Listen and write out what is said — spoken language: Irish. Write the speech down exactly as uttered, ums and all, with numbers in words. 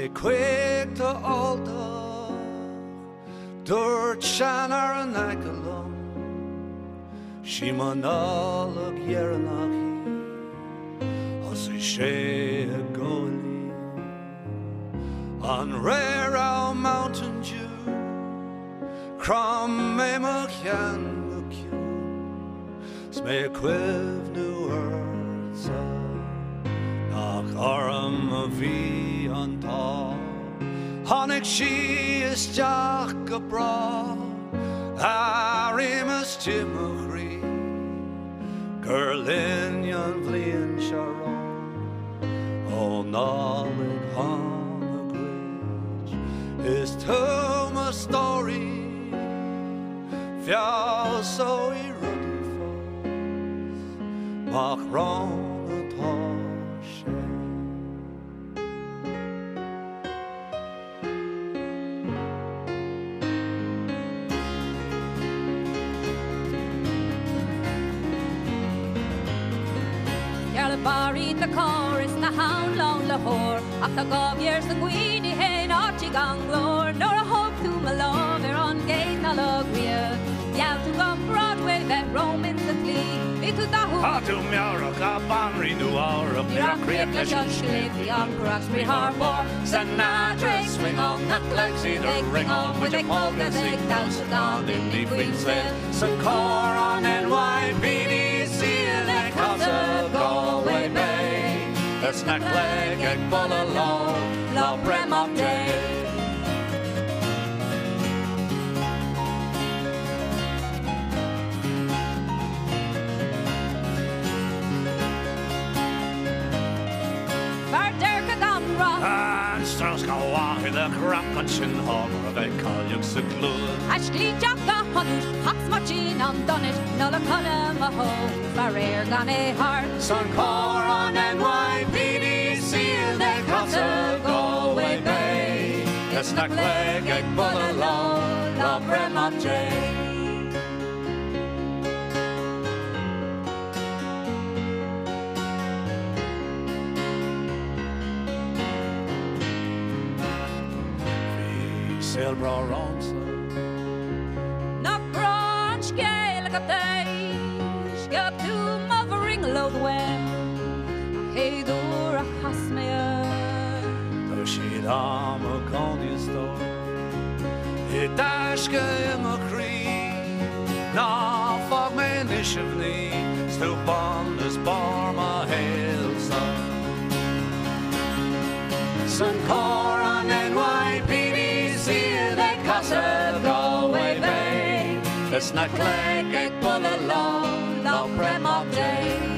Sme quick to alda, Durt shanar an agalum, Shimanolog yeranaki, Ossi she a goali, on rare our mountain dew, Crom me machyan mukun, Sme quiv nu urza, Nach aram a vi an ta, Honig she is jack a bra, Arimus Timachri, Gerlinian Vlian Sharon, O Nolig Hanagwich, is Toma story, Fiao so i ruddy falls, Mach wrong at all. Bari the chorus na hound long lahore Ach the gob years the gwini hen archie ganglor Nor a hope to my love er on gate na logria Yaw to go Broadway that Romans the flee Be to the hoop Ha to miara ka banri nu aura Mira creek la shun shliv the on Croxbury Harbour Sinatra swing on McCluskey the ring on with the Pogues and Kirsty on in the Queensville Sakor on N Y P D seal the Casa Galway Bay It's not leg egg full of law Law brem of day And Strauss go walk in the crack and shin hog or they call you secluded. Ashley Jack the Hunnut, Hawks Marchin on Dunnit, Nulla Cullum a home, Barrier gone a heart. Sun core on N Y P D seal they Casa Galway Bay. It's not leg egg full of law, law brem of J. Sail bra wrong so Knock branch Gaeilge a day Skip to movering low the way Hey door a hasmea Though she'd arm a county store It dashke im a cree Na fog me nishivni Stoop on this bar my hail son Sun core on N Y P Casa Galway Bay It's not leg egg full of law, law brem of day